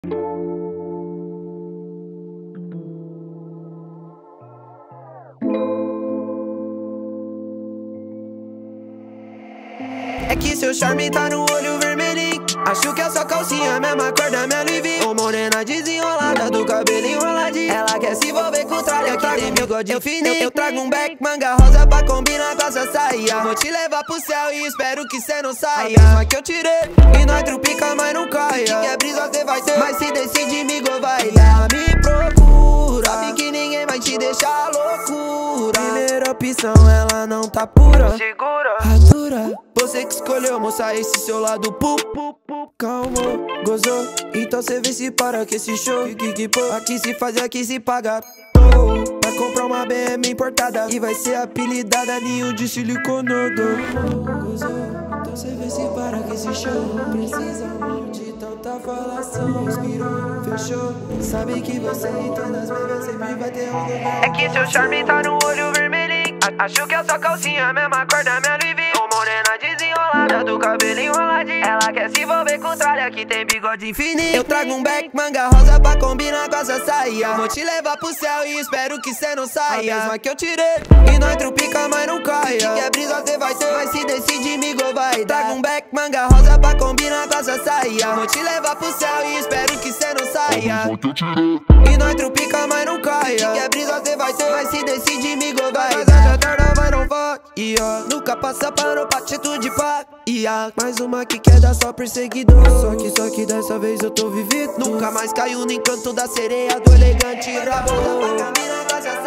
É que seu charme tá no olho vermelhinho. Acho que essa calcinha é a mesma cor da minha Louis. Ô morena desenrolada, do cabelo enroladinho. Ela quer se envolver com tralha, que tem bigode fininho. Eu trago um back, manga rosa pra combinar com essa saia. Vou te levar pro céu e espero que cê não saia. A mesma que eu tirei, e nós trupica, mas não caia. Que é brisa cê vai ter, mas se decide me vai dar. Me procura, sabe que ninguém vai te deixar loucura. Primeira opção, ela não tá pura. Segura, Atura, você que escolheu, moça, esse seu lado calmo, gozou, então cê vê se para que esse show aqui se faz e aqui se paga. Vai comprar uma BM importada e vai ser apelidada ninho de siliconado. Gozou, então cê vê se para que esse show não precisa muito de tanta falação. Respirou, fechou, sabe que você em todas as vezes sempre vai ter um lugar. é que seu charme tá no olho vermelhinho. Acho que essa calcinha é a mesma cor da minha Louis. Ô morena desenrolada, do cabelo enroladinho. Ela quer se envolver com tralha, que tem bigode fininho. Eu trago um back, manga rosa pra combinar com essa saia. Vou te levar pro céu e espero que cê não saia. A mesma que eu tirei, e nós trupica, mas não caia. Que é brisa cê vai ter, mas se decide me vai dar. Trago um back, manga rosa pra combinar com essa saia. Vou te levar pro céu e espero que cê não saia. E nós trupica, mas não caia. Que é brisa cê vai ter, mas se decide me vai dar. Mas a eterna vai não vai, nunca passa para pra atitude pá. Mais uma que quer dar só perseguidor. Só que dessa vez eu tô vivido. Nunca mais caiu no encanto da sereia do elegante rabo. Dá pra caminhar com essa